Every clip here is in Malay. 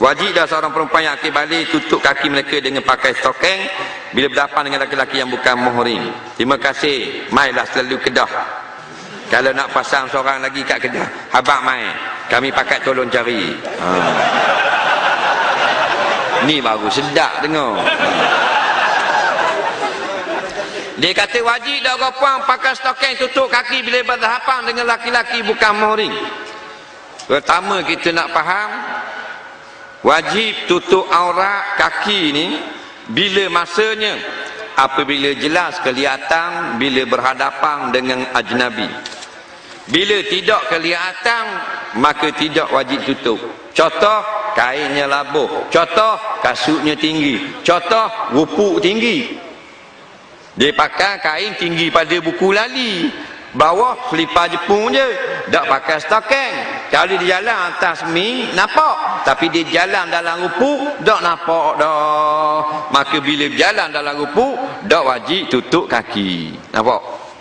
Wajib dah seorang perempuan yang akil balik tutup kaki mereka dengan pakai stokeng bila berhadapan dengan laki-laki yang bukan muhrim. Terima kasih. Mailah selalu Kedah. Kalau nak pasang seorang lagi kat Kedah, habaq mai. Kami pakai tolong cari. Ni baru sedap dengar. Dia kata wajib dah orang puan pakai stokeng tutup kaki bila berhadapan dengan laki-laki bukan muhrim. Pertama kita nak faham, wajib tutup aurat kaki ni bila masanya, apabila jelas kelihatan bila berhadapan dengan ajnabi. Bila tidak kelihatan maka tidak wajib tutup. Contoh, kainnya labuh. Contoh, kasutnya tinggi. Contoh, rupuk tinggi. Dia pakai kain tinggi pada buku lali, bawah selipar Jepun je, tak pakai stokeng. Kalau dia jalan atas mi nampak, tapi dia jalan dalam rupuk tak nampak dah. Maka bila jalan dalam rupuk tak wajib tutup kaki. Nampak?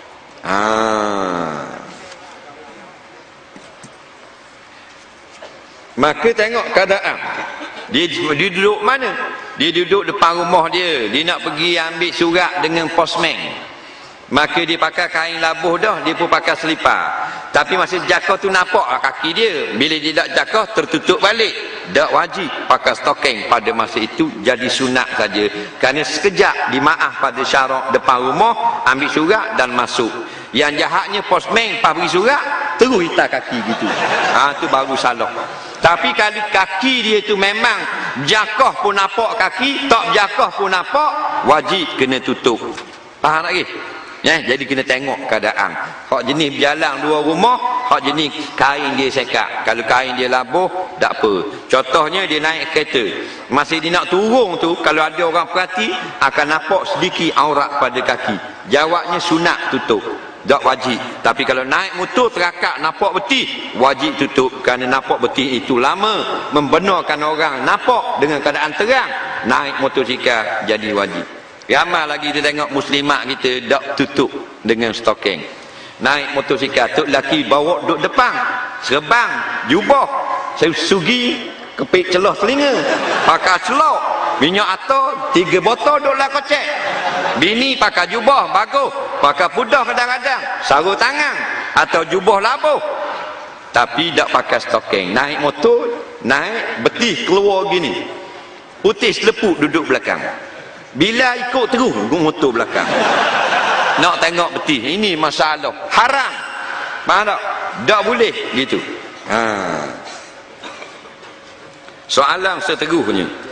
Maka tengok keadaan. Dia duduk mana? Dia duduk depan rumah dia. Dia nak pergi ambil surat dengan postman. Maka dia pakai kain labuh dah, dia pun pakai selipar. Tapi masa jakar tu nampak kaki dia. Bila dia tak jakar, tertutup balik. Tak wajib pakai stokeng pada masa itu, jadi sunat saja. Kerana sekejap dimaaf pada syarak depan rumah, ambil surat dan masuk. Yang jahatnya postman pas beri surat, terus hitam kaki gitu. Tu baru salah. Tapi kalau kaki dia tu memang jakar pun nampak kaki, tak jakar pun nampak, wajib kena tutup. Faham lagi? Jadi kena tengok keadaan. Hak jenis berjalan dua rumah, hak jenis kain dia sekat. Kalau kain dia labuh, tak apa. Contohnya dia naik kereta, masa dia nak turun tu, kalau ada orang perhati, akan nampak sedikit aurat pada kaki. Jawabnya sunat tutup, tak wajib. Tapi kalau naik motor terakak nampak betih, wajib tutup. Kerana nampak betih itu lama, membenarkan orang nampak dengan keadaan terang. Naik motosikal jadi wajib. Ramai lagi kita tengok muslimat kita tak tutup dengan stokeng. Naik motosikal tu lelaki bawa duduk depan, serban, jubah, sugi, kepik celah telinga, pakai celok, minyak atar 3 botol duduklah kocek. Bini pakai jubah bagus, pakai pudah kadang-kadang, sarung tangan atau jubah labuh, tapi tak pakai stokeng. Naik motor, naik betih keluar gini, putih selepuk duduk belakang. Bila ikut terus motor belakang, nak tengok betih. Ini masalah haram. Faham tak? Tak boleh gitu. Soalan seterusnya,